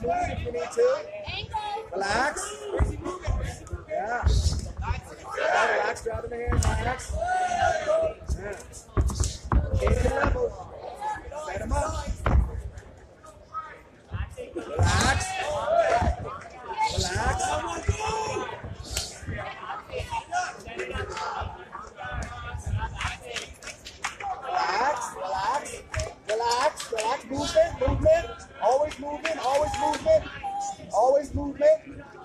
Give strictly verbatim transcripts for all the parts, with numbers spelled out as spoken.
move it if you need to. Relax. Yeah. Yeah, relax, driving the hand, relax. Yeah. Change your levels. Set them up. Relax. Relax. Relax, relax, relax, relax, movement, movement, always movement, always movement, always movement.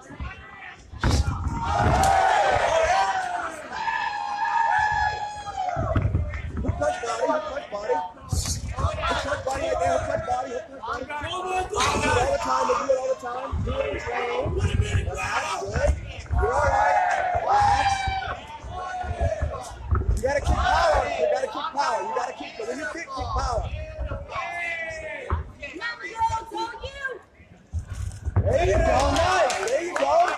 Hook touch body, hook touch body. Hook touch body right there, hook touch body, hook touch body. Do it all the time, we'll do it all the time. Do it slow. Relax, good. You're all right. Relax. You gotta keep power. You gotta keep power. You gotta keep it. When you kick, keep power. There you go. Nice. There you go.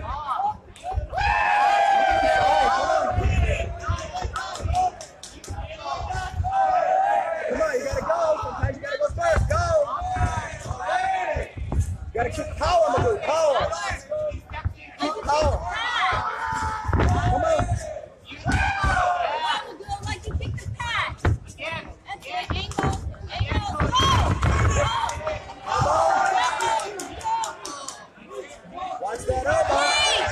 Come on, you gotta go. Sometimes you gotta go first. Go. You gotta keep power, Magoo. Power. Keep power. Come on. Watch that elbow.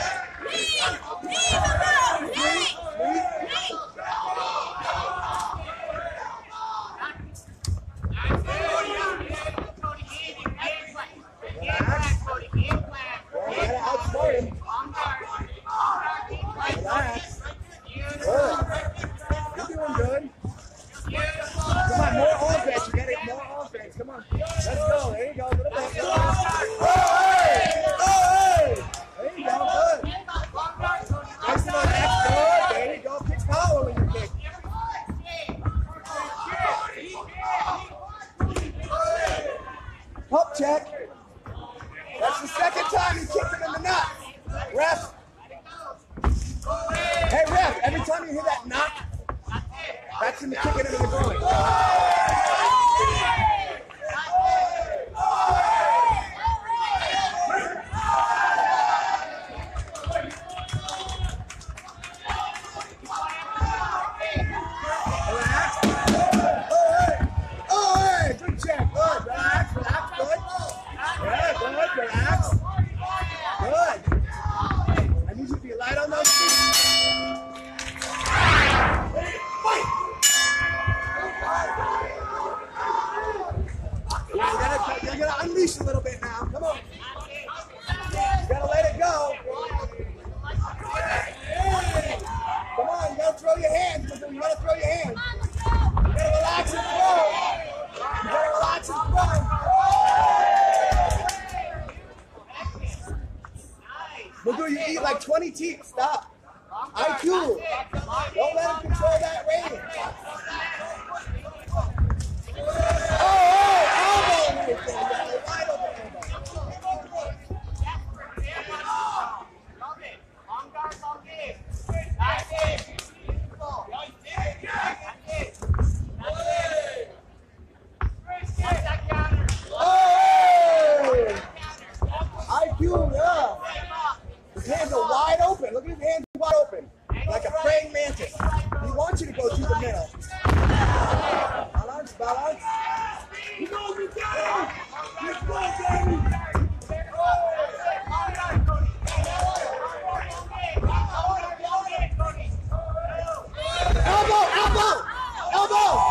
Relax. Good. You're doing good. Come on, more offense. You gotta get more offense. Come on. Let's go. There you go. A little bit. Oh, hey! Oh, hey! There you go. Good. Nice one. That's good. There you go. Kick power when you kick. Pump check. That's the second time you kicked him in the nut. Ref. Hey, ref, every time you hear that knock, that's him kicking it in the groin. Relax. Oh, hey. Oh, hey. Good check. Good. Relax. Relax. Good. Yeah, good. Relax. Good. I need you to be light on those feet. Yeah, you gotta, you gotta unleash a little bit now. Come on. You gotta let it go. Come on, you gotta throw your hands. You gotta throw your hands. You gotta relax and throw. You gotta relax and throw. Magoo, you eat like twenty teeth. Stop. I Q. Don't let him control that rating. Oh, oh, elbow right there. Wide open Oh! I Q, yeah. His hands are wide open. Look at his hands wide open. Like a praying mantis. He wants you to go through the middle. Balance, balance. You know me down. Let's go, baby. Elbow, elbow, elbow.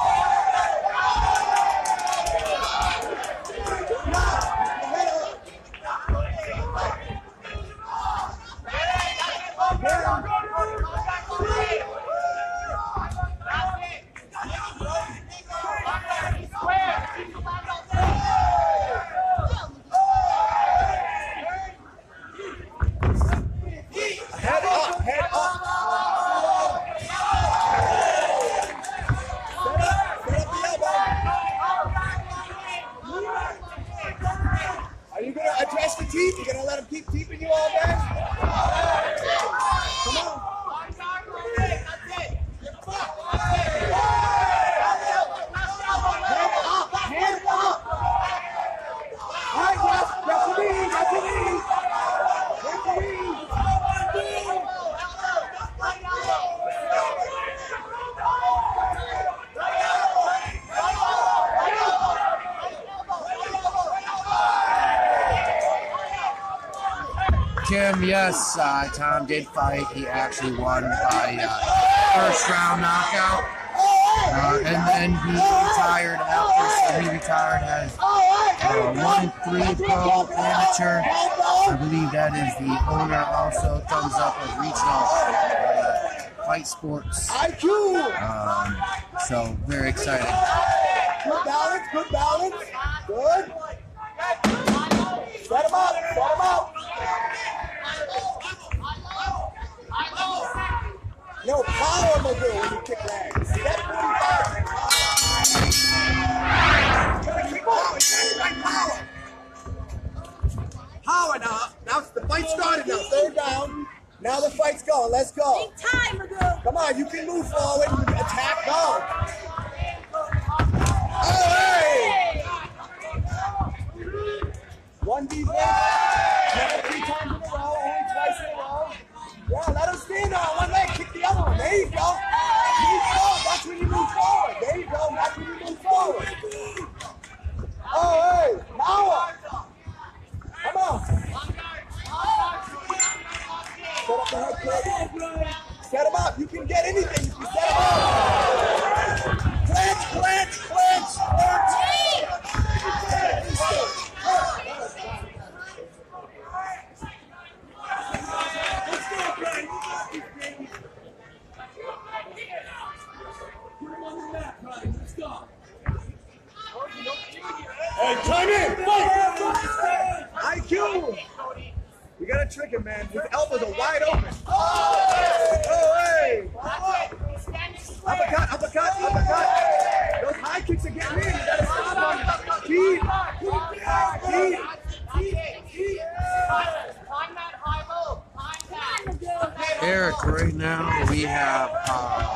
Head up, head up. Set up, set up the elbow. Are you going to address the teeth? You're going to let him keep teeping you all day? Come on. Hand up, hand up. All right, Russ, Russ, Kim, yes, uh, Tom did fight. He actually won by uh, first round knockout. Uh, and then he retired after, so he retired as uh, one and three pro amateur. I believe that is the owner also, thumbs up of Regional uh, Fight Sports. Um, so, very excited. Good balance, good balance. Good. Set him up, set him up. No power, Magoo, when you kick legs. Step forty-five. Gotta keep going. Right power. Power now. Now the fight started now. Third down. Now the fight's going. Let's go. Take time, Magoo. Come on, you can move forward. Attack, go. Oh, hey! One defense. Never three times in a row. Only twice in a row. Yeah, let him stand on one leg. Kick the other one. There you go. Move forward. That's when you move forward. There you go. That's when you move forward. Oh, hey. Now. Come on. Set up the head kick. Set him up. You can get anything. You can set him up. Clench, clench, clench, clench. Hey, come in! Fight! I Q! You gotta trick him, man. His elbows are wide open. Oh, hey! Uppercut, uppercut, uppercut. Those high kicks are getting in. You gotta stop them. Keep. Keep. Keep. Keep. Eric, right now we have uh,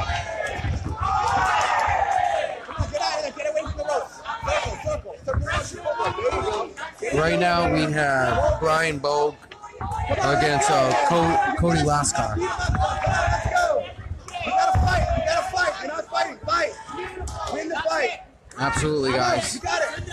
Get out of there. Get away from the ropes. Circle, circle. Circle. right now we have Brian Bogue against uh, Co Cody Laskar. Let's go. You gotta fight. You gotta fight. You're not fighting. Fight. Win the fight. Absolutely, guys. You got it.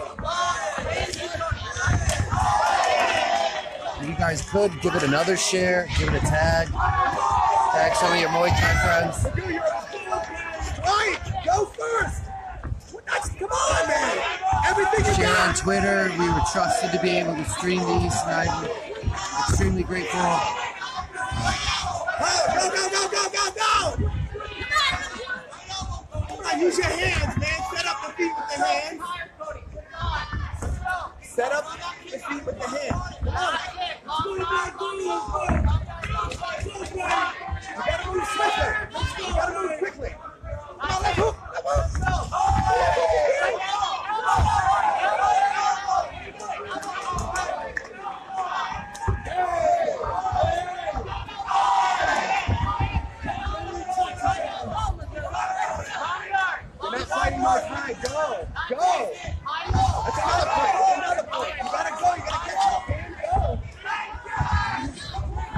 If you guys could give it another share, give it a tag, tag some of your Muay Thai friends. Strike. Go first. That's, come on, man. Everything you Share got. on Twitter. We were trusted to be able to stream these, and I'm extremely grateful. Oh, go, go, go, go, go, go. Come on, use your hands, man. Set up the feet with the hands. Set up the feet with the hands. Come on. You gotta move quickly. You gotta move quickly. Come on, let's hook. Let's go. You're not fighting more time. Go. Go. That's another point. That's another point. You gotta go. You gotta catch up. Go.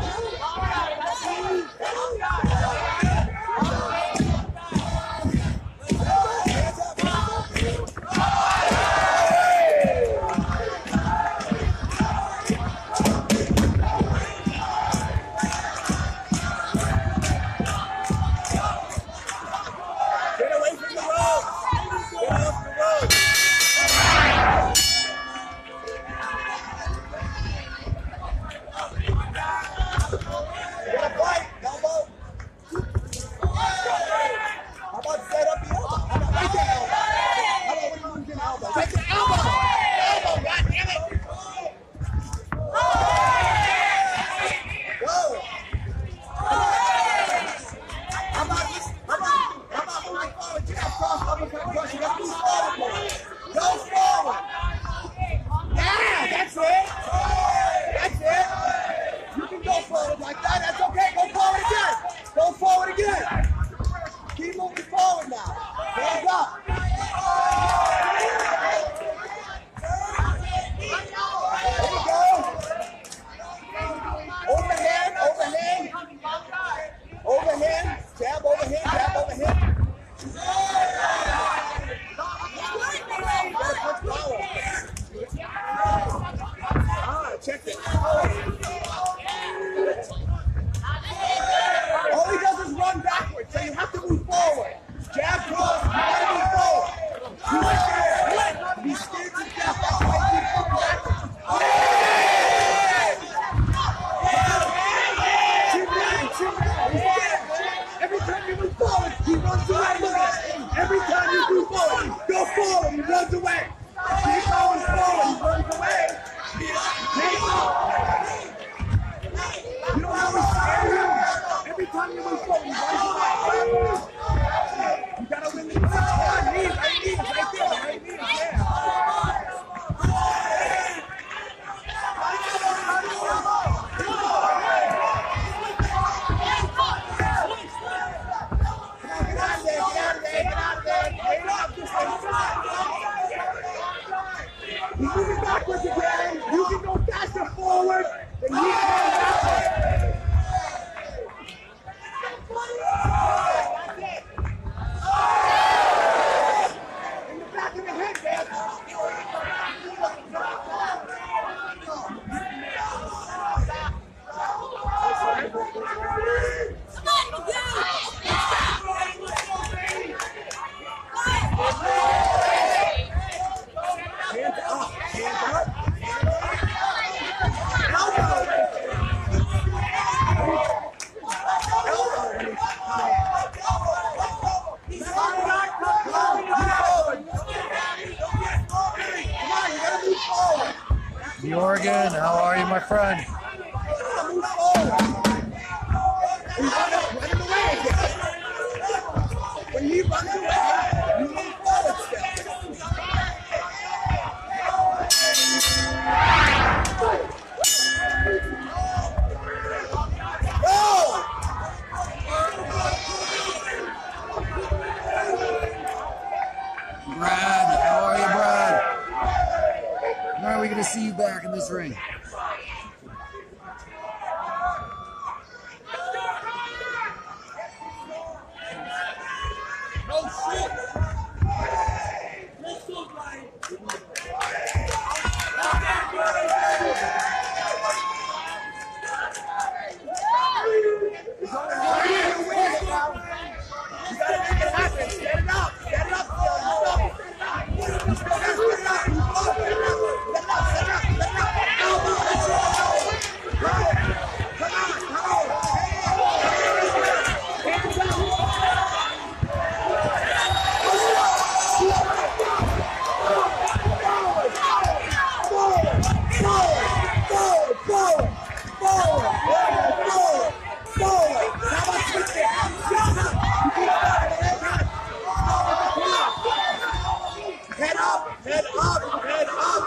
He's moving backwards again. You can go faster forward than he can backwards. In the back of the head, man. Hands up, hands up. Jorgen, how are you, my friend? Move forward. He's running away again. When he runs away, you move forward still. Go! Brad, how are you, Brad? When are we going to see you back in this ring? Head up, head up, head up.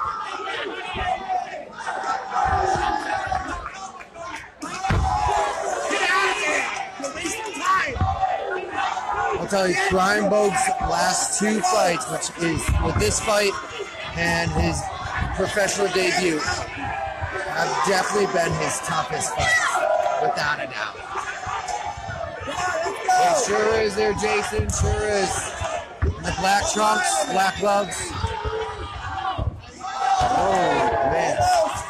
Get out of there. You're wasting time. I'll tell you, Brian Bogue's last two fights, which is with this fight and his professional debut, have definitely been his toughest fights, without a doubt. It sure is there, Jason, sure is. The black trunks, black gloves. Oh, man.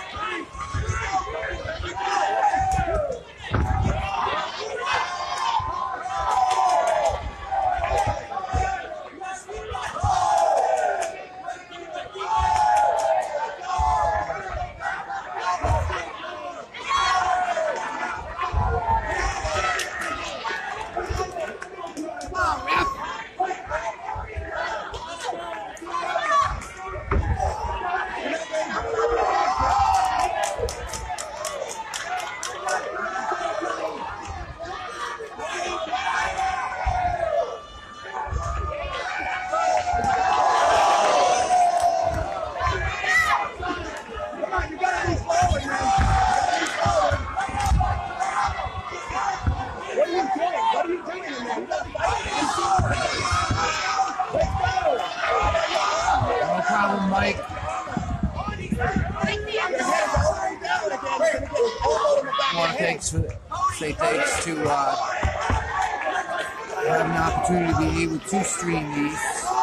Say thanks to uh, have an opportunity to be able to stream these.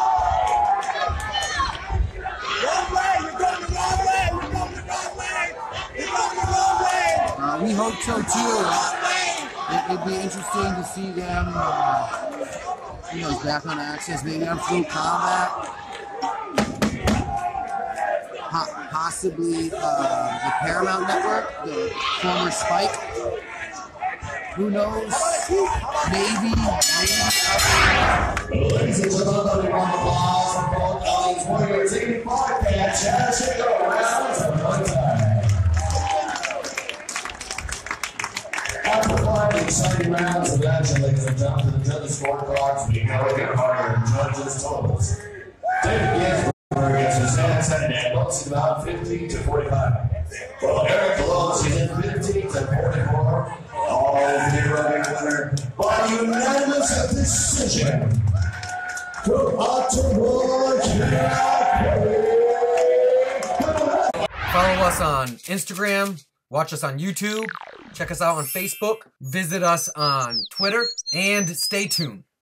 Wrong way! You're going the wrong way! You're going the wrong way! You're going the wrong way! Uh, we hope so too. It would be interesting to see them, uh, you know, back on Access, maybe on Full Combat. Po- possibly uh, the Paramount Network, the former Spike. Who knows? Maybe, maybe. Ladies and gentlemen, round of applause for both Ellie's Warrior Team Podcast. Championship rounds of one time. After five exciting rounds of action, ladies and gentlemen, to the judges' scorecards, we go again harder judges' totals. David Ginsburg against Suzanne Saturday, boxing about fifty to forty-five. Well, Eric Pelosi is in fifty to forty-four. All in favor of a winner by unanimous decision to Ottawa, Canada. Follow us on Instagram. Watch us on YouTube. Check us out on Facebook. Visit us on Twitter. And stay tuned.